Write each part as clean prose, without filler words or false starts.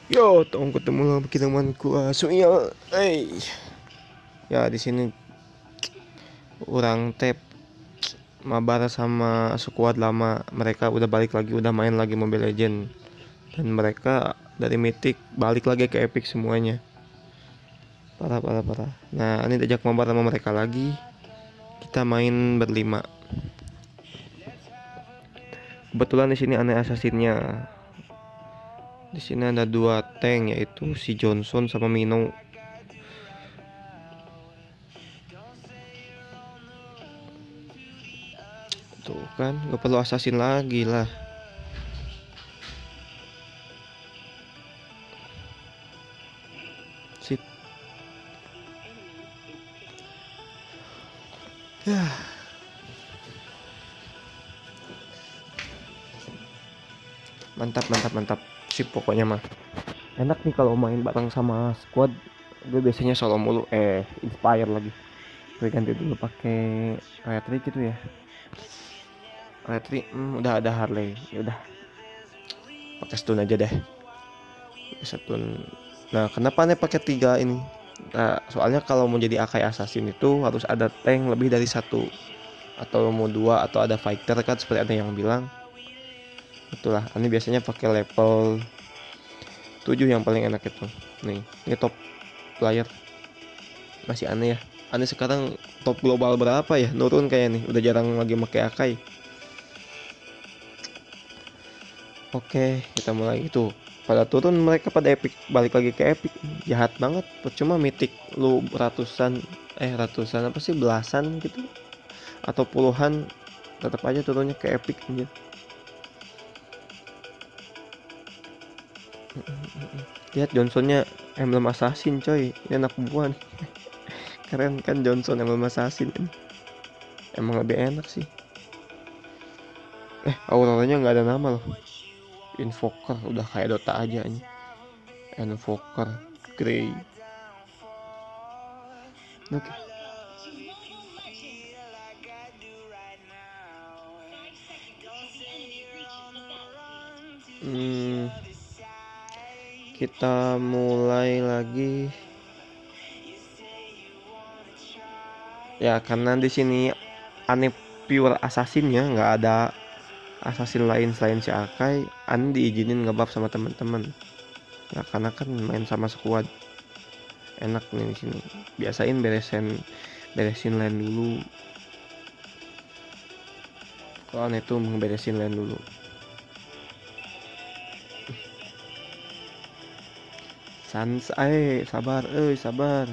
Yo, tong ketemu lagi temanku Suil. Ya di sini orang tap mabar sama squad lama. Mereka udah balik lagi, udah main lagi Mobile Legend. Dan mereka dari Mythic balik lagi ke Epic semuanya. Parah parah parah. Nah, ini diajak mabar sama mereka lagi. Kita main berlima. Kebetulan di sini aneh assassinnya. Di sini ada dua tank yaitu si Johnson sama Mino. Tuh kan, gak perlu assassin lagi lah. Sip. Ya. Mantap mantap mantap. Sip pokoknya mah. Enak nih kalau main bareng sama squad. Gue biasanya solo mulu. Inspire lagi. Gue ganti dulu pakai Retri gitu ya. Retri, udah ada Harley. Ya udah, pakai stun aja deh. Stun. Nah, kenapa nih pakai 3 ini? Nah, soalnya kalau mau jadi Akai Assassin itu harus ada tank lebih dari satu, atau mau dua, atau ada fighter kan seperti ada yang bilang. Itulah, ini biasanya pakai level 7 yang paling enak itu. Nih, ini top player. Masih aneh ya. Aneh sekarang top global berapa ya? Nurun kayak nih, udah jarang lagi pakai Akai. Oke, kita mulai itu. Pada turun mereka pada epic, balik lagi ke epic. Jahat banget. Percuma mythic lu ratusan apa sih, belasan gitu atau puluhan, tetap aja turunnya ke epic aja. Lihat Johnsonnya emblem assassin coy. Ini anak buah nih. Keren kan Johnson emblem assassin. Emang lebih enak sih. Auroranya nggak ada nama loh. Invoker udah kayak Dota aja nih. Invoker Grey. Oke. Kita mulai lagi. Ya karena di sini aneh pure assassin ya, nggak ada assassin lain selain si Akai. Aneh diizinin ngebuff sama teman-teman. Ya karena kan main sama squad. Enak nih di sini. Biasain beresin lane dulu. Kalau aneh tuh beresin lane dulu. Sabar, sabar.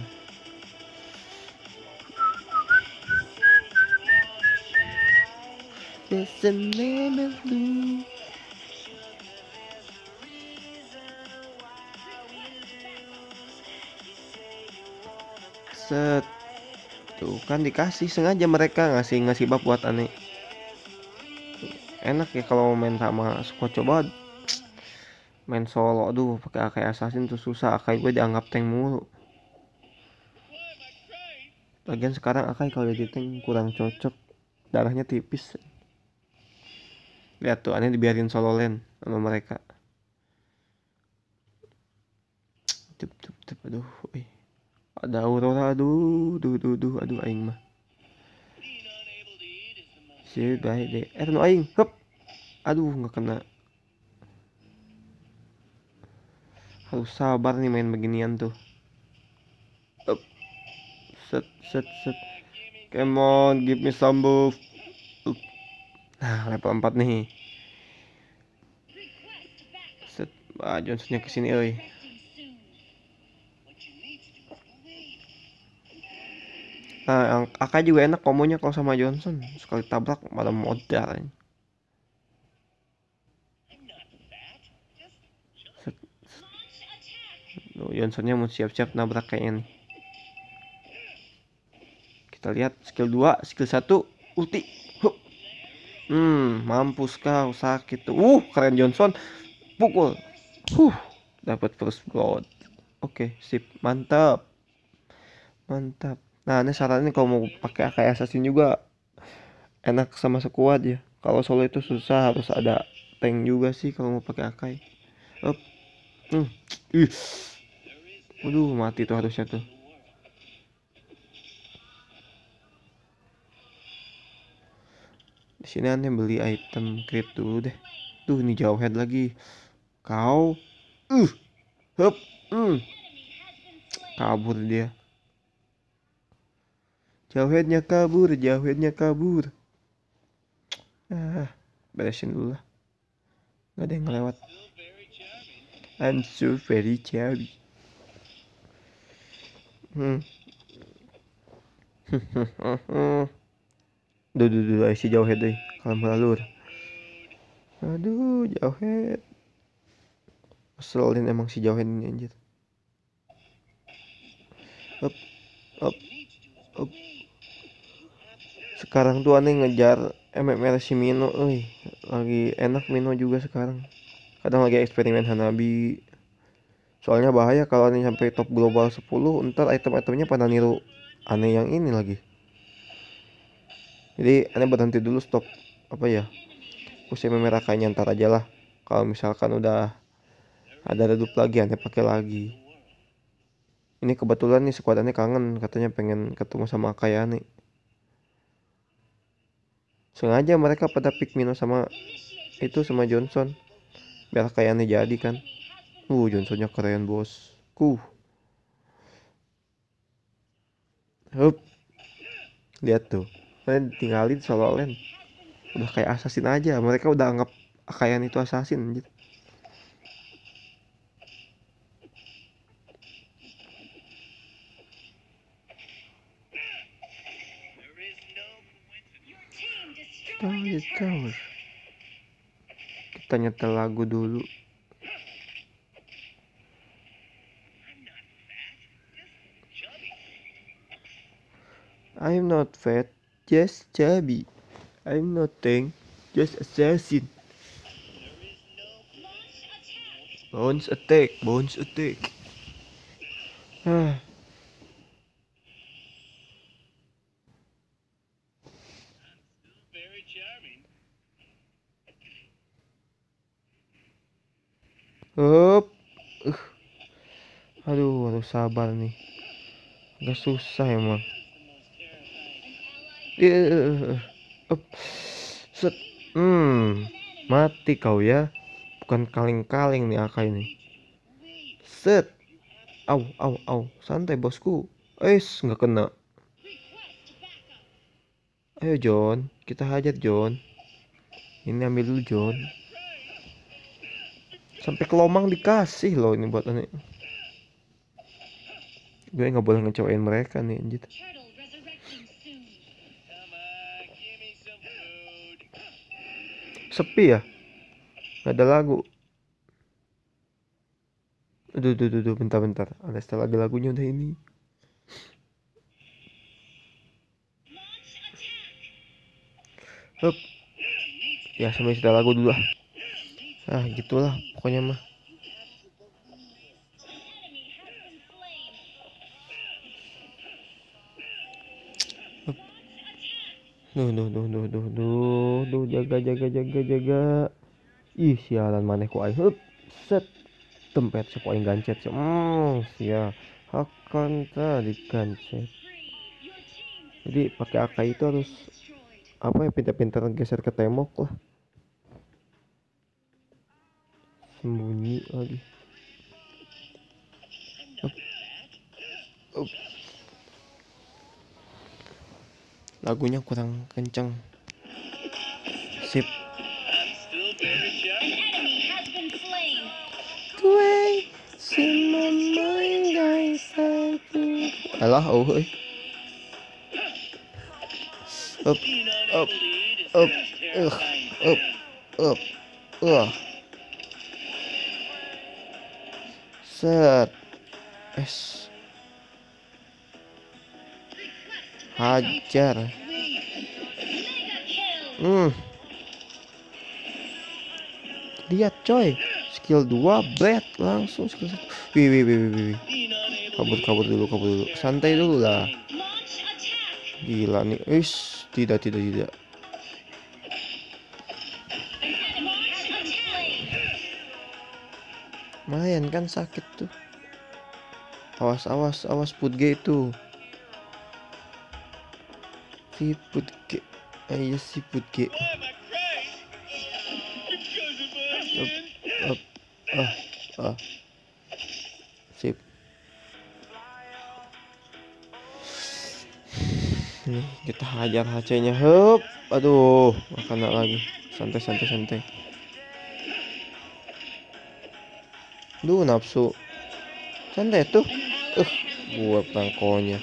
Listen, dulu. Set. Tuh kan dikasih sengaja mereka ngasih buff buat aneh. Enak ya kalau main sama squad. Coba main solo, aduh pakai Akai assassin tuh susah. Akai gue dianggap tank mulu. Lagian sekarang Akai kalau jadi tank kurang cocok, darahnya tipis. Lihat tuh, aneh dibiarin solo lane sama mereka. Aduh, ada Aurora, aduh aing mah. Sih baik deh. No aing, hop. Aduh nggak kena. Harus sabar nih main beginian tuh. Up. Set. Come on, give me some buff. Nah, level 4 nih. Set. Johnsonnya kesini, oi. Nah, yang Aka juga enak komonya kalau sama Johnson. Sekali tabrak malah modal. Johnsonnya mau siap-siap nabrak kayaknya nih. Kita lihat skill 2, skill 1, ulti. Hup. Mampus kau, sakit tuh. Keren Johnson. Pukul. Dapat first blood. Oke, sip. Mantap. Nah, ini sarannya kalau mau pakai Akai Assassin juga enak sama squad ya. Kalau solo itu susah, harus ada tank juga sih kalau mau pakai Akai. Up. Ih, waduh, mati tuh harusnya tuh. Di sini aneh beli item crit dulu deh. Tuh ini jauh head lagi. Kau, hup, kabur dia. Jauh kabur, jauh kabur. Beresin dulu lah. Gak ada yang ngelewat. I'm so very chubby. Duh, si jauh head deh. Kalau melalur. Aduh, jauh head. Keselin emang si jauh head ini anjir. Up, up, up. Sekarang tuh aneh ngejar MMR si Mino, lagi enak Mino juga sekarang. Kadang lagi eksperimen Hanabi. Soalnya bahaya kalau aneh sampai top global 10, ntar item-itemnya pada niru aneh yang ini lagi. Jadi aneh berhenti dulu, stop apa ya? Push MMR kayaknya ntar aja lah. Kalau misalkan udah ada redup lagi aneh pakai lagi. Ini kebetulan nih squad aneh kangen, katanya pengen ketemu sama Akaya nih. Sengaja mereka pada pick Mino sama itu sama Johnson biar kayak aneh jadi kan. Johnsonnya keren bos. Hup, lihat tuh, kalian tinggalin solo lane. Udah kayak assassin aja, mereka udah anggap Akayan itu assassin gitu. Tower. Kita nyetel lagu dulu. I'm not fat, just chubby. I'm nothing, just assassin. Bounce attack. Up. Aduh, harus sabar nih. Agak susah emang. Set. Mati kau ya. Bukan kaleng-kaleng nih Aka ini. Set. Au. Santai bosku. Nggak kena. Ayo John, kita hajar John. Ini ambil dulu John. Sampai kelomang dikasih loh ini buat aneh. Gue nggak boleh ngecewain mereka nih anjir. Sepi ya? Gak ada lagu. Aduh, bentar. Ada setelah lagi lagunya udah ini. Hup. Ya sampai setelah lagu dulu lah. Gitulah pokoknya mah. Duh, jaga. Ih, sialan maneh ku aing. Hup, set. Tempet siapa aing gancet. Sia. Akan tadi gancet. Jadi pakai AK itu harus apa ya, pintar-pintar geser ke tembok lah. Sembunyi lagi. Up. Lagunya kurang kenceng. Sip. Alah, up. Set. Hajar. Lihat coy, skill 2 blade langsung skill 1. Wih. Kabur dulu. Santai dulu lah. Gila nih. Tidak. Lumayan kan sakit tuh. Awas awas awas Putge itu. Si Putge. Ayo si Putge. Up. Ah. Sip. Nih kita hajar HC-nya. Hup. Aduh, kena lagi. Santai. Duh, nafsu. Santai tuh. Buat tangkonya.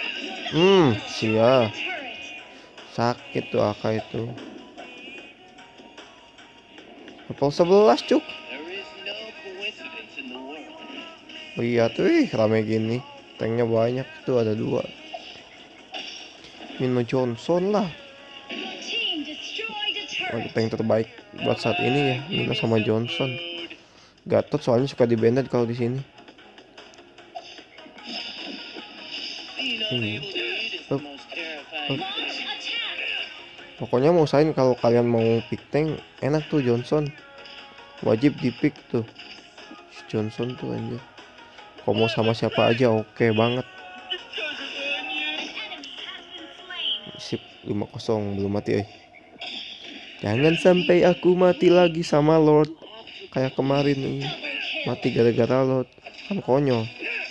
Sia. Sakit tuh AK itu. Level 11 cuk. Oh iya tuh, rame gini. Tanknya banyak tuh, ada 2. Mino Johnson lah. Tank terbaik buat saat ini ya, Mino sama Johnson. Gatot soalnya suka di-banned kalau di sini. Pokoknya mau usahain kalau kalian mau pick tank enak tuh Johnson. Wajib di pick tuh Johnson tuh anjir. Kalau mau sama siapa aja oke banget. Sip 5-0 belum mati Jangan sampai aku mati lagi sama Lord kayak kemarin nih. Mati gara-gara Lord. Kan konyol.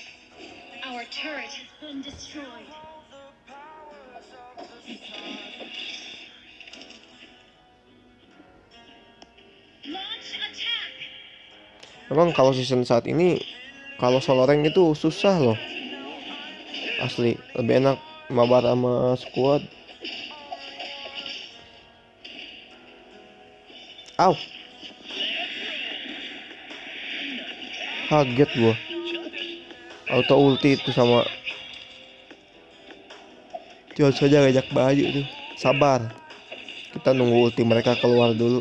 Emang kalau season saat ini kalau solo rank itu susah loh. Asli lebih enak mabar sama squad. Au. Kaget gua. Auto ulti itu sama. Jual saja ngajak baju tuh. Sabar. Kita nunggu ulti mereka keluar dulu.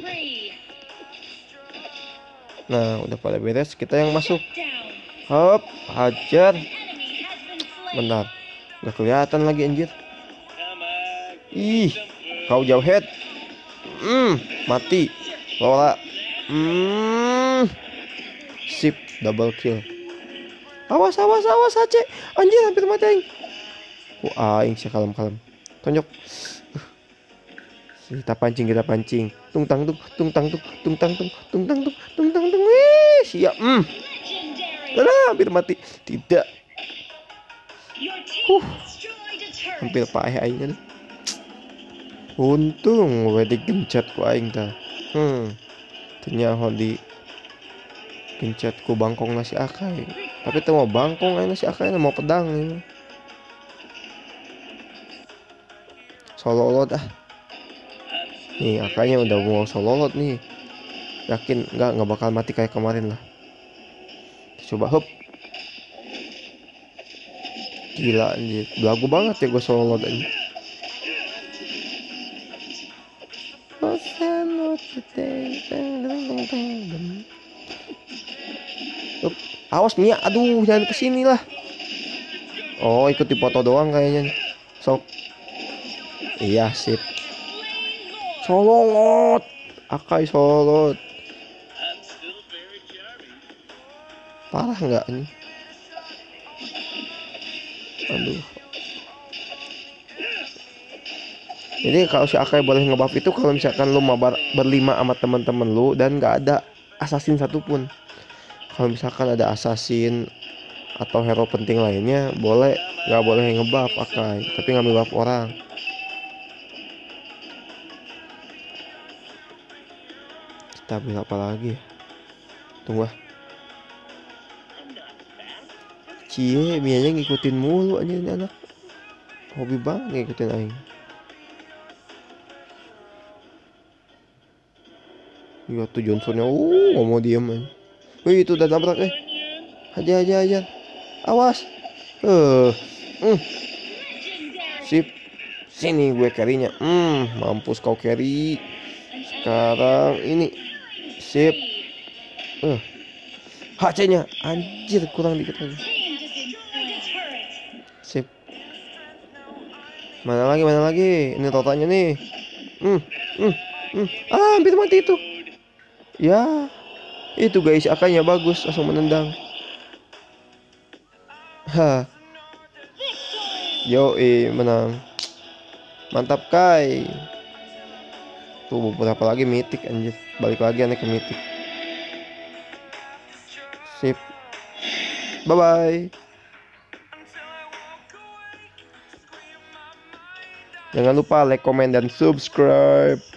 Nah, udah pada beres, kita yang masuk. Hop, hajar. Bentar. Gak kelihatan lagi anjir. Ih, kau jauh head. Mati. Lola. Sip, double kill. Awas Aceh. Anjir hampir mati aing. Aing sih kalem. Tonjok. Kita pancing. Tung tang. Wih, siap. Alah, hampir mati. Tidak. Hampir paeh aing nih. Untung wedi gencet ku aing tah. Ternyata di gencet ku bangkong nasi akai. Tapi teu mau bangkong aing nasi akai mau pedang ini. Solo lot Nih akanya udah mau solo lot nih. Yakin nggak bakal mati kayak kemarin lah. Coba hop. Gila anjir. Belagu banget ya gue solo lot aja. Awas Mia, aduh jangan kesini lah. Oh ikut dipoto doang kayaknya. Sok. Iya sip. Solot. Akai solot. Parah nggak ini? Aduh. Jadi kalau si Akai boleh ngebuff itu kalau misalkan lu mabar berlima sama teman-teman lu dan nggak ada assassin satupun. Kalau misalkan ada assassin atau hero penting lainnya boleh, nggak boleh ngebuff Akai, tapi ngambil buff orang. Kita ambil apa lagi? Tunggu. Cie, Mianya ngikutin mulu aja ini anak. Hobi banget ngikutin aing. Iya tuh Johnsonnya, nggak mau diem aja. Wih itu udah nabrak Hajar. Awas. Sip. Sini gue carry-nya. Mampus kau carry. Sekarang ini. Sip. HC-nya anjir kurang dikit lagi. Sip. Mana lagi? Ini totalnya nih. Hampir mati itu. Ya. Itu guys, akainya bagus, langsung menendang. Ha. Yo, menang. Mantap Kai. Tuh beberapa lagi mythic anjir. Balik lagi aneh ke mythic. Sip. Bye bye. Jangan lupa like, comment, dan subscribe.